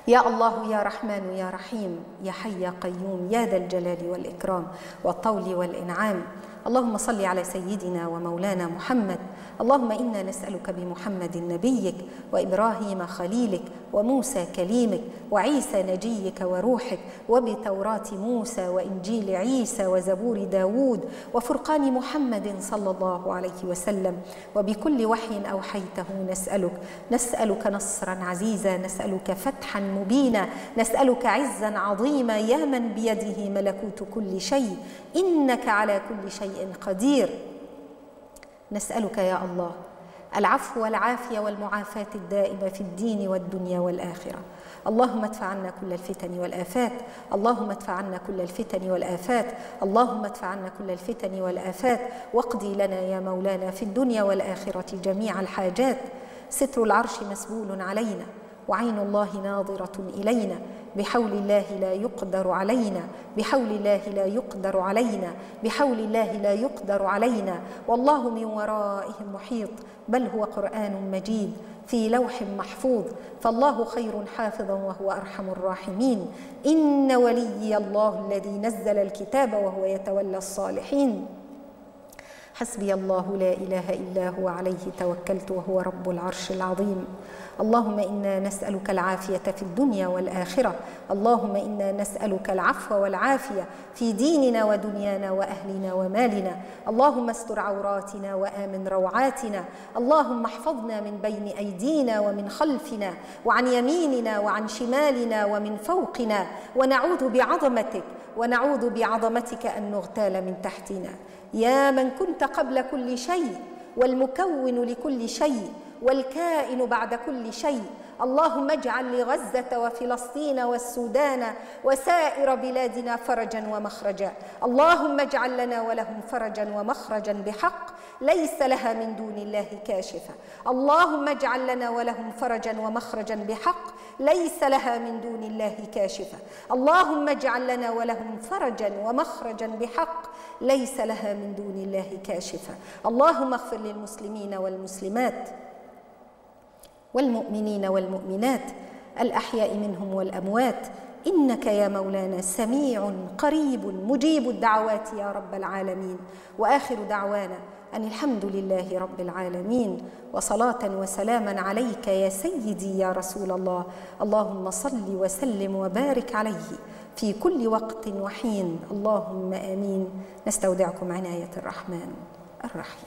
يا الله يا رحمن يا رحيم يا حي يا قيوم يا ذا الجلال والإكرام والطول والإنعام. اللهم صل على سيدنا ومولانا محمد. اللهم إنا نسألك بمحمد نبيك وإبراهيم خليلك وموسى كليمك وعيسى نجيك وروحك وبتوراة موسى وإنجيل عيسى وزبور داود وفرقان محمد صلى الله عليه وسلم وبكل وحي أوحيته نسألك نصرا عزيزا، نسألك فتحا مبينا، نسألك عزا عظيما يا من بيده ملكوت كل شيء إنك على كل شيء قدير. نسألك يا الله العفو والعافية والمعافاة الدائمة في الدين والدنيا والآخرة. اللهم ادفع عنا كل الفتن والآفات، اللهم ادفع عنا كل الفتن والآفات، اللهم ادفع عنا كل الفتن والآفات، واقضي لنا يا مولانا في الدنيا والآخرة جميع الحاجات. ستر العرش مسبول علينا وعين الله ناظرة إلينا، بحول الله لا يقدر علينا، بحول الله لا يقدر علينا، بحول الله لا يقدر علينا، والله من ورائهم محيط، بل هو قرآن مجيد في لوح محفوظ، فالله خير حافظا وهو أرحم الراحمين. إن ولي الله الذي نزل الكتاب وهو يتولى الصالحين. حسبي الله لا إله إلا هو عليه توكلت وهو رب العرش العظيم. اللهم إنا نسألك العافية في الدنيا والآخرة، اللهم إنا نسألك العفو والعافية في ديننا ودنيانا وأهلنا ومالنا. اللهم استر عوراتنا وآمن روعاتنا، اللهم احفظنا من بين أيدينا ومن خلفنا وعن يميننا وعن شمالنا ومن فوقنا، ونعوذ بعظمتك أن نغتال من تحتنا. يا من كنت قبل كل شيء والمكون لكل شيء والكائن بعد كل شيء، اللهم اجعل لغزة وفلسطين والسودان وسائر بلادنا فرجا ومخرجا، اللهم اجعل لنا ولهم فرجا ومخرجا بحق ليس لها من دون الله كاشفة، اللهم اجعل لنا ولهم فرجا ومخرجا بحق ليس لها من دون الله كاشفة، اللهم اجعل لنا ولهم فرجا ومخرجا بحق ليس لها من دون الله كاشفة. اللهم اغفر للمسلمين والمسلمات والمؤمنين والمؤمنات الأحياء منهم والأموات، إنك يا مولانا سميع قريب مجيب الدعوات يا رب العالمين. وآخر دعوانا أن الحمد لله رب العالمين، وصلاة وسلاما عليك يا سيدي يا رسول الله. اللهم صل وسلم وبارك عليه في كل وقت وحين، اللهم آمين. نستودعكم عناية الرحمن الرحيم.